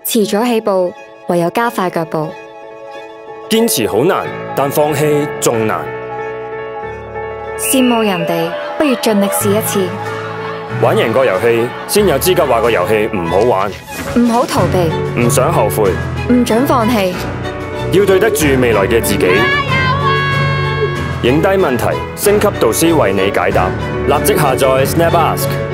遲咗起步，唯有加快腳步。 堅持好難，但放棄仲難。 羨慕人哋，不如盡力試一次。 玩贏個遊戲，先有資格話個遊戲唔好玩。 唔好逃避， 唔想後悔， 唔准放棄。 要對得住未來嘅自己。影低問題，升級導師為你解答。立即下載 Snap Ask。